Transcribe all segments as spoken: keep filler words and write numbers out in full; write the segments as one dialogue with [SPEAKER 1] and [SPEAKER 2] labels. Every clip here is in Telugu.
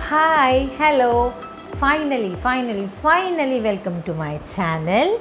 [SPEAKER 1] Hi, hello. Finally, finally, finally welcome to my channel.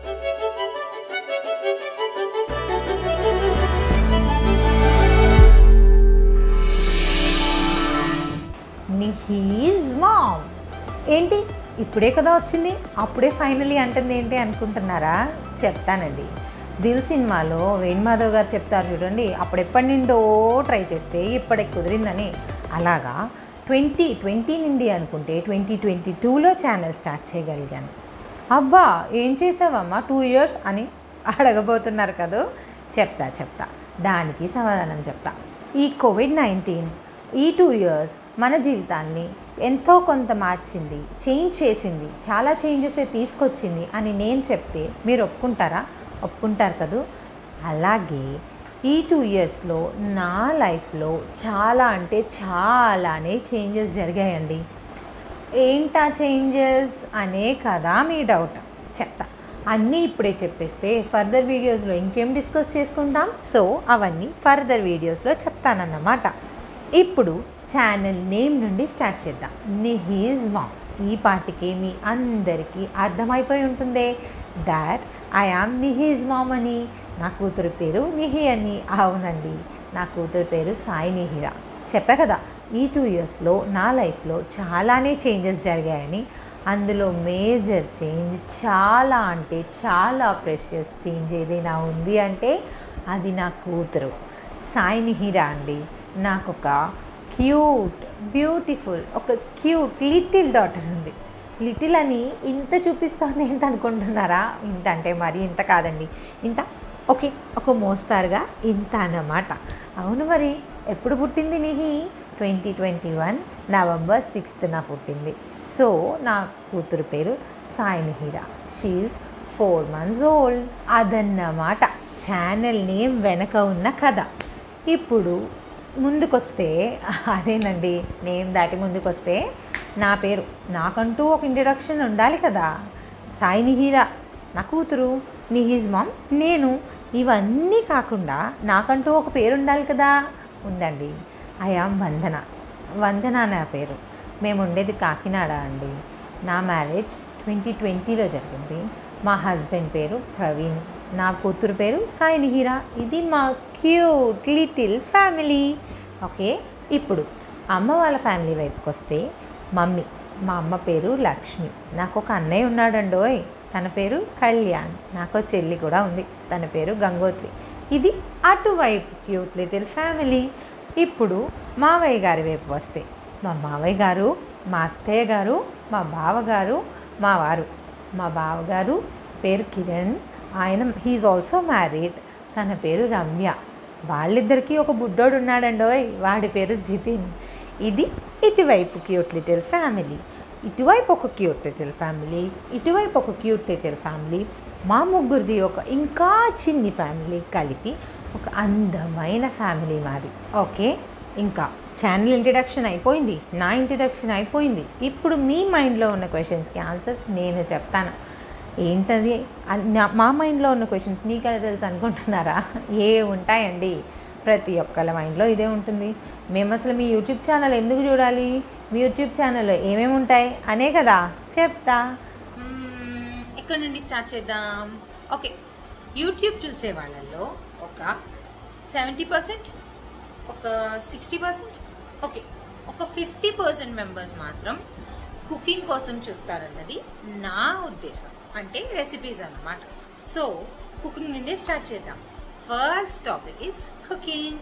[SPEAKER 1] Nihi's mom. ఏంటి ఇప్పుడే కదా వచ్చింది, అప్పుడే ఫైనలీ అంటుంది ఏంటి అనుకుంటున్నారా? చెప్తానండి. దిల్ సినిమాలో వేణుమాధవ్ గారు చెప్తారు చూడండి, అప్పుడెప్పటి నుండో ట్రై చేస్తే ఇప్పటికి కుదిరిందని. అలాగా ట్వంటీ ట్వంటీ నుండి అనుకుంటే ట్వంటీ ట్వంటీ టూలో ఛానల్ స్టార్ట్ చేయగలిగాను. అబ్బా ఏం చేసావమ్మా టూ ఇయర్స్ అని అడగబోతున్నారు కదా. చెప్తా చెప్తా దానికి సమాధానం చెప్తా. ఈ కోవిడ్ నైన్టీన్ ఈ టూ ఇయర్స్ మన జీవితాన్ని ఎంతో కొంత మార్చింది, చేంజ్ చేసింది, చాలా చేంజెస్ తీసుకొచ్చింది అని నేను చెప్తే మీరు ఒప్పుకుంటారా? ఒప్పుకుంటారు కదూ. అలాగే ఈ టూ ఇయర్స్లో నా లైఫ్లో చాలా అంటే చాలానే చేంజెస్ జరిగాయండి. ఏంటా చేంజెస్ అనే కదా మీ డౌట్. చెప్తా అన్నీ ఇప్పుడే చెప్పేస్తే ఫర్దర్ వీడియోస్లో ఇంకేం డిస్కస్ చేసుకుంటాం. సో అవన్నీ ఫర్దర్ వీడియోస్లో చెప్తానన్నమాట. ఇప్పుడు ఛానల్ నేమ్ నుండి స్టార్ట్ చేద్దాం. నిహి's mom. ఈ పాటికి మీ అందరికీ అర్థమైపోయి ఉంటుందే దాట్ ఐ యామ్ నిహి's mom అని. నా కూతురు పేరు నిహి అని. అవునండి, నా కూతురు పేరు సాయి నిహిరా. చెప్పా కదా ఈ టూ ఇయర్స్లో నా లైఫ్లో చాలానే చేంజెస్ జరిగాయని. అందులో మేజర్ చేంజ్, చాలా అంటే చాలా ప్రెషియస్ చేంజ్ ఏదైనా ఉంది అంటే అది నా కూతురు సాయి నిహిరా అండి. నాకు ఒక క్యూట్ బ్యూటిఫుల్ ఒక క్యూట్ లిటిల్ డాటర్ ఉంది. లిటిల్ అని ఇంత చూపిస్తుంది ఏంటి అనుకుంటున్నారా? ఇంత అంటే మరి ఇంత కాదండి, ఇంత ఓకే ఒక మోస్తారుగా ఇంత అన్నమాట. అవును, మరి ఎప్పుడు పుట్టింది Nihi? Twenty twenty one November సిక్స్త్న పుట్టింది. సో నా కూతురు పేరు Sai Nihira. She is four months old. అదన్నమాట ఛానల్ నేమ్ వెనక ఉన్న కథ. ఇప్పుడు ముందుకొస్తే అదేనండి, నేమ్ దాటి ముందుకొస్తే నా పేరు, నాకంటూ ఒక ఇంట్రడక్షన్ ఉండాలి కదా. సాయి నిహిరా నా కూతురు, నిహి's mom నేను. ఇవన్నీ కాకుండా నాకంటూ ఒక పేరు ఉండాలి కదా. ఉందండి, ఐ యామ్ వందన. వందన నా పేరు. మేము ఉండేది కాకినాడ అండి. నా మ్యారేజ్ ట్వంటీ ట్వంటీలో జరిగింది. మా హస్బెండ్ పేరు ప్రవీణ్. నా కూతురు పేరు సాయి నిహిరా. ఇది మా క్యూట్ లిటిల్ ఫ్యామిలీ. ఓకే, ఇప్పుడు అమ్మ వాళ్ళ ఫ్యామిలీ వైపుకి వస్తే మమ్మీ, మా అమ్మ పేరు లక్ష్మి. నాకు ఒక అన్నయ్య ఉన్నాడండోయ్, తన పేరు కళ్యాణ్. నాకు చెల్లి కూడా ఉంది, తన పేరు గంగోత్రి. ఇది అటువైపు క్యూట్ లిటిల్ ఫ్యామిలీ. ఇప్పుడు మావయ్య గారి వైపు వస్తే మా మావయ్య గారు, మా అత్తయ్య గారు, మా బావగారు, మా వారు. మా బావగారు పేరు కిరణ్. ఆయన హీఈస్ ఆల్సో మ్యారీడ్. తన పేరు రమ్య. వాళ్ళిద్దరికీ ఒక బుడ్డోడు ఉన్నాడండోయ్, వాడి పేరు జితిన్. ఇది ఇటువైపు క్యూట్ లిటిల్ ఫ్యామిలీ. ఇటువైపు ఒక క్యూట్ లిటిల్ ఫ్యామిలీ, ఇటువైపు ఒక క్యూట్ లిటిల్ ఫ్యామిలీ. మా ముగ్గురిది ఒక ఇంకా చిన్ని ఫ్యామిలీ కలిపి ఒక అందమైన ఫ్యామిలీ మాది. ఓకే, ఇంకా ఛానల్ ఇంట్రడక్షన్ అయిపోయింది, నా ఇంట్రడక్షన్ అయిపోయింది. ఇప్పుడు మీ మైండ్లో ఉన్న క్వశ్చన్స్కి ఆన్సర్స్ నేను చెప్తాను. ఏంటది? మా మైండ్లో ఉన్న క్వశ్చన్స్ నీకైనా తెలుసు అనుకుంటున్నారా? ఏ ఉంటాయండి, ప్రతి ఒక్కళ్ళ మైండ్లో ఇదే ఉంటుంది. మేము అసలు మీ యూట్యూబ్ ఛానల్ ఎందుకు చూడాలి, మీ యూట్యూబ్ ఛానల్లో ఏమేమి ఉంటాయి అనే కదా చెప్తా. ఇక్కడ నుండి స్టార్ట్ చేద్దాం. ఓకే, యూట్యూబ్ చూసే వాళ్ళల్లో ఒక సెవెంటీ పర్సెంట్ ఒక సిక్స్టీ పర్సెంట్ ఓకే ఒక ఫిఫ్టీ పర్సెంట్ మెంబర్స్ మాత్రం కుకింగ్ కోసం చూస్తారన్నది నా ఉద్దేశం. అంటే రెసిపీస్ అన్నమాట. సో కుకింగ్ నుండి స్టార్ట్ చేద్దాం. First topic is cooking.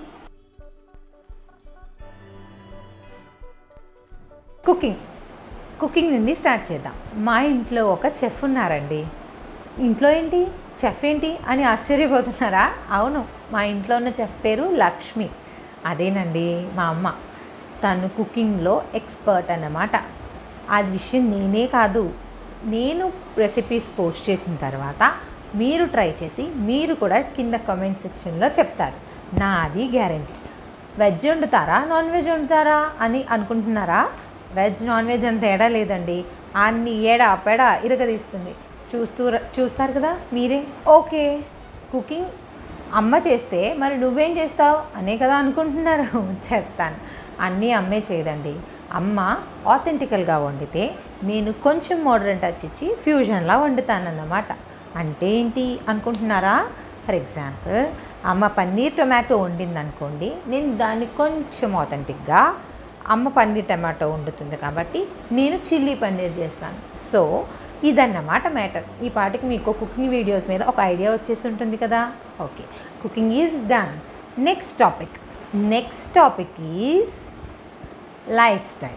[SPEAKER 1] Cooking cooking నుండి స్టార్ట్ చేద్దాం. మా ఇంట్లో ఒక చెఫ్ ఉన్నారండి. ఇంట్లో ఏంటి చెఫ్ ఏంటి అని ఆశ్చర్యపోతున్నారా? అవును, మా ఇంట్లో ఉన్న చెఫ్ పేరు లక్ష్మి. అదేనండి మా అమ్మ. తను కుకింగ్లో ఎక్స్పర్ట్ అన్నమాట. ఆ విషయం నేనే కాదు, నేను రెసిపీస్ పోస్ట్ చేసిన తర్వాత మీరు ట్రై చేసి మీరు కూడా కింద కామెంట్ సెక్షన్లో చెప్తారు. నాది గ్యారంటీ. వెజ్ వండుతారా నాన్ వెజ్ వండుతారా అని అనుకుంటున్నారా? వెజ్ నాన్ వెజ్ అని తేడా లేదండి. అన్ని ఏడా పెడా ఇరగదీస్తుంది. చూస్తూ చూస్తారు కదా మీరే. ఓకే, కుకింగ్ అమ్మ చేస్తే మరి నువ్వేం చేస్తావు అనే కదా అనుకుంటున్నారు. చెప్తాను. అన్నీ అమ్మే చేయదండి. అమ్మ ఆథెంటికల్గా వండితే నేను కొంచెం మోడర్న్ టచ్ ఇచ్చి ఫ్యూజన్లా వండుతానన్నమాట. అంటే ఏంటి అనుకుంటున్నారా? ఫర్ ఎగ్జాంపుల్, అమ్మ పన్నీర్ టొమాటో వండింది అనుకోండి, నేను దాన్ని కొంచెం ఆథెంటిక్గా, అమ్మ పన్నీర్ టమాటో వండుతుంది కాబట్టి నేను చిల్లీ పన్నీర్ చేస్తాను. సో ఇదన్నమాట మ్యాటర్. ఈ పాటికి మీకు కుకింగ్ వీడియోస్ మీద ఒక ఐడియా వచ్చేసి ఉంటుంది కదా. Okay, cooking is done. Next topic next topic is life style.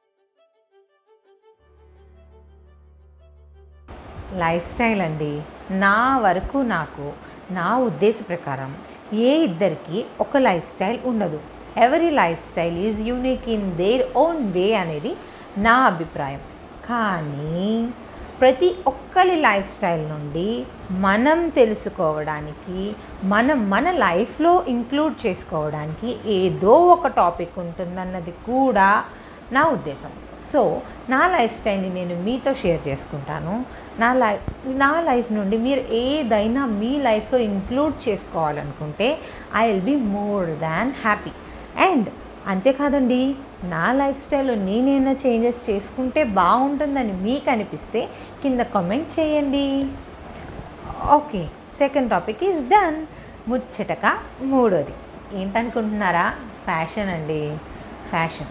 [SPEAKER 1] Life style అండి, నా వరకు నాకు నా ఉద్దేశ ప్రకారం ఏ ఇద్దరికి ఒక లైఫ్ స్టైల్ ఉండదు. Every life style is unique in their own way అనేది నా అభిప్రాయం. కానీ ప్రతి ఒక్కరి లైఫ్ స్టైల్ నుండి మనం తెలుసుకోవడానికి, మనం మన లైఫ్లో ఇంక్లూడ్ చేసుకోవడానికి ఏదో ఒక టాపిక్ ఉంటుందన్నది కూడా నా ఉద్దేశం. సో నా లైఫ్ స్టైల్ని నేను మీతో షేర్ చేసుకుంటాను. నా లైఫ్ నా లైఫ్ నుండి మీరు ఏదైనా మీ లైఫ్లో ఇంక్లూడ్ చేసుకోవాలనుకుంటే I will be more than happy. And అంతేకాదండి, నా లైఫ్ స్టైల్లో నేనైనా చేంజెస్ చేసుకుంటే బాగుంటుందని మీకు అనిపిస్తే కింద కామెంట్ చేయండి. Okay, second topic is done. ముచ్చటక మూడోది ఏంటనుకుంటున్నారా? ఫ్యాషన్ అండి. ఫ్యాషన్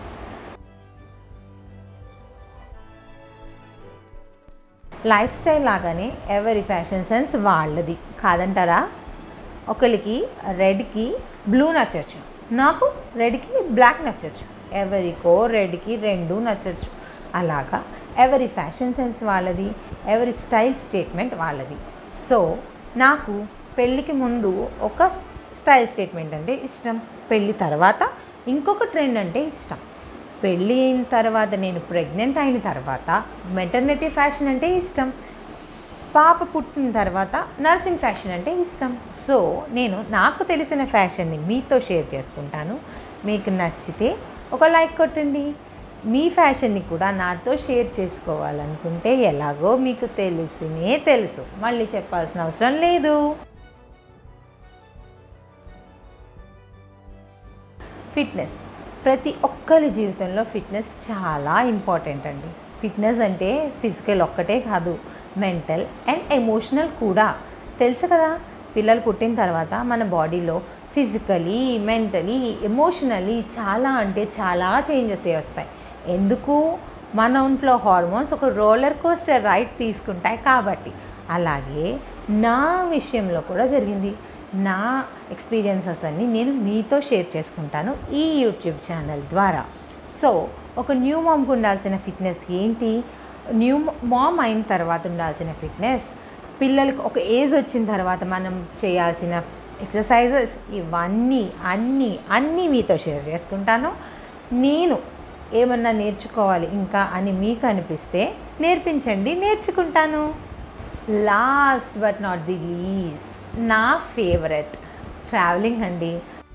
[SPEAKER 1] లైఫ్ స్టైల్ లాగానే ఎవరి ఫ్యాషన్ సెన్స్ వాళ్ళది కాదంటారా? ఒకరికి రెడ్కి బ్లూ నచ్చచ్చు, నాకు రెడ్కి బ్లాక్ నచ్చచ్చు, ఎవరికో రెడ్కి రెండు నచ్చచ్చు. అలాగా ఎవరి ఫ్యాషన్ సెన్స్ వాళ్ళది, ఎవరి స్టైల్ స్టేట్మెంట్ వాళ్ళది. సో నాకు పెళ్ళికి ముందు ఒక స్టైల్ స్టేట్మెంట్ అంటే ఇష్టం, పెళ్ళి తర్వాత ఇంకొక ట్రెండ్ అంటే ఇష్టం, పెళ్ళి అయిన తర్వాత నేను ప్రెగ్నెంట్ అయిన తర్వాత మెటర్నిటీ ఫ్యాషన్ అంటే ఇష్టం, పాప పుట్టిన తర్వాత నర్సింగ్ ఫ్యాషన్ అంటే ఇష్టం. సో నేను నాకు తెలిసిన ఫ్యాషన్ని మీతో షేర్ చేసుకుంటాను. మీకు నచ్చితే ఒక లైక్ కొట్టండి. మీ ఫ్యాషన్ని కూడా నాతో షేర్ చేసుకోవాలనుకుంటే ఎలాగో మీకు తెలిసినే తెలుసు, మళ్ళీ చెప్పాల్సిన అవసరం లేదు. ఫిట్నెస్ ప్రతి ఒక్కరి జీవితంలో ఫిట్నెస్ చాలా ఇంపార్టెంట్ అండి. ఫిట్నెస్ అంటే ఫిజికల్ ఒక్కటే కాదు, మెంటల్ అండ్ ఎమోషనల్ కూడా. తెలుసు కదా, పిల్లలు పుట్టిన తర్వాత మన బాడీలో ఫిజికలీ, మెంటలీ, ఎమోషనలీ చాలా అంటే చాలా చేంజెస్ వస్తాయి. ఎందుకు? మన ఒంట్లో హార్మోన్స్ ఒక రోలర్ కోస్టర్ రైడ్ తీసుకుంటాయి కాబట్టి. అలాగే నా విషయంలో కూడా జరిగింది. నా ఎక్స్పీరియన్సెస్ అన్ని నేను మీతో షేర్ చేసుకుంటాను ఈ యూట్యూబ్ ఛానల్ ద్వారా. సో ఒక న్యూ మామ్కి ఉండాల్సిన ఫిట్నెస్ ఏంటి, న్యూ మామ్ అయిన తర్వాత ఉండాల్సిన ఫిట్నెస్, పిల్లలకి ఒక ఏజ్ వచ్చిన తర్వాత మనం చేయాల్సిన ఎక్సర్సైజెస్, ఇవన్నీ అన్నీ అన్నీ మీతో షేర్ చేసుకుంటాను. నేను ఏమన్నా నేర్చుకోవాలి ఇంకా అని మీకు అనిపిస్తే నేర్పించండి, నేర్చుకుంటాను. Last but not the least, నా ఫేవరెట్ ట్రావెలింగ్ అండి.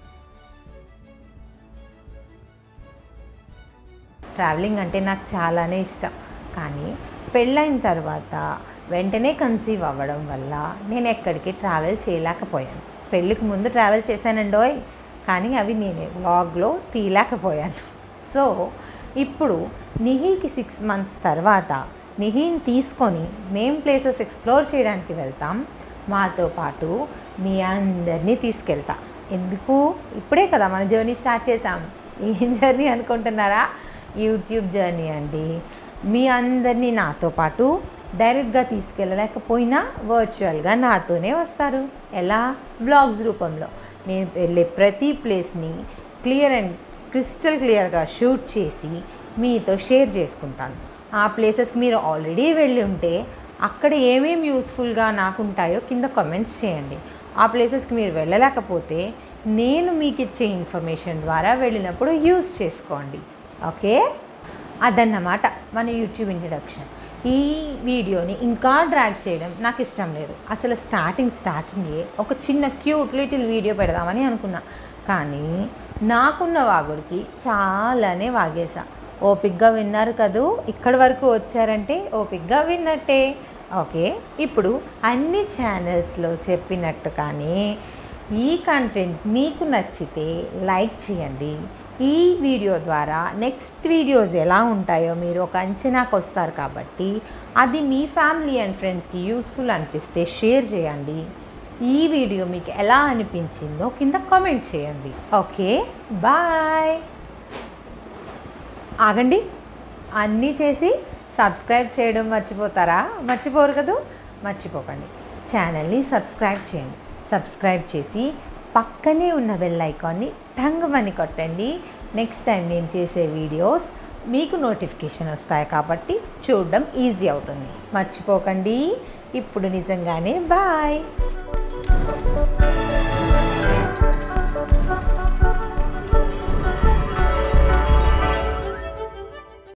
[SPEAKER 1] ట్రావెలింగ్ అంటే నాకు చాలానే ఇష్టం. కానీ పెళ్ళైన తర్వాత వెంటనే కన్సీవ్ అవ్వడం వల్ల నేను ఎక్కడికి ట్రావెల్ చేయలేకపోయాను. పెళ్ళికి ముందు ట్రావెల్ చేశానండోయ్, కానీ అవి నేను వ్లాగ్లో తీయలేకపోయాను. సో ఇప్పుడు నిహికి సిక్స్ మంత్స్ తర్వాత నిహిని తీసుకొని మేం ప్లేసెస్ ఎక్స్ప్లోర్ చేయడానికి వెళ్తాం. మాతో పాటు మీ అందరినీ తీసుకెళ్తా. ఎందుకు? ఇప్పుడే కదా మన జర్నీ స్టార్ట్ చేసాం. ఏం జర్నీ అనుకుంటున్నారా? యూట్యూబ్ జర్నీ అండి. మీ అందరినీ నాతో పాటు డైరెక్ట్గా తీసుకెళ్ళలేకపోయినా వర్చువల్గా నాతోనే వస్తారు. ఎలా? వ్లాగ్స్ రూపంలో. నేను వెళ్ళే ప్రతి ప్లేస్ని క్లియర్ అండ్ క్రిస్టల్ క్లియర్గా షూట్ చేసి మీతో షేర్ చేసుకుంటాను. ఆ ప్లేసెస్కి మీరు ఆల్రెడీ వెళ్ళి ఉంటే అక్కడ ఏమేమి యూస్ఫుల్గా నాకుంటాయో కింద కామెంట్స్ చేయండి. ఆ ప్లేసెస్కి మీరు వెళ్ళలేకపోతే నేను మీకు ఇచ్చే ఇన్ఫర్మేషన్ ద్వారా వెళ్ళినప్పుడు యూజ్ చేసుకోండి. ఓకే, అదన్నమాట మన యూట్యూబ్ ఇంట్రడక్షన్. ఈ వీడియోని ఇంకా డ్రాగ్ చేయడం నాకు ఇష్టం లేదు. అసలు స్టార్టింగ్ స్టార్టింగే ఒక చిన్న క్యూట్ లిటిల్ వీడియో పెడదామని అనుకున్నా, కానీ నాకున్న వాగుడికి చాలానే వాగేసా. ఓపిక్గా విన్నారు కదూ, ఇక్కడి వరకు వచ్చారంటే ఓపిక్గా విన్నట్టే. ఓకే, ఇప్పుడు అన్ని ఛానల్స్లో చెప్పినట్టు కానీ ఈ కంటెంట్ మీకు నచ్చితే లైక్ చేయండి, ఈ వీడియో ద్వారా నెక్స్ట్ వీడియోస్ ఎలా ఉంటాయో మీరు ఒక అంచనాకు వస్తారు కాబట్టి అది మీ ఫ్యామిలీ అండ్ ఫ్రెండ్స్కి యూస్ఫుల్ అనిపిస్తే షేర్ చేయండి. ఈ వీడియో మీకు ఎలా అనిపించిందో కింద కామెంట్ చేయండి. Okay, bye. ఆగండి, అన్నీ చేసి సబ్స్క్రైబ్ చేయడం మర్చిపోతారా? మర్చిపోరు కదా, మర్చిపోకండి. ఛానల్ని సబ్స్క్రైబ్ చేయండి. సబ్స్క్రైబ్ చేసి పక్కనే ఉన్న బెల్ ఐకాన్ని టంగుమని కొట్టండి. నెక్స్ట్ టైం నేను చేసే వీడియోస్ మీకు నోటిఫికేషన్ వస్తాయి కాబట్టి చూడడం ఈజీ అవుతుంది. మర్చిపోకండి. ఇప్పుడు నిజంగానే బాయ్.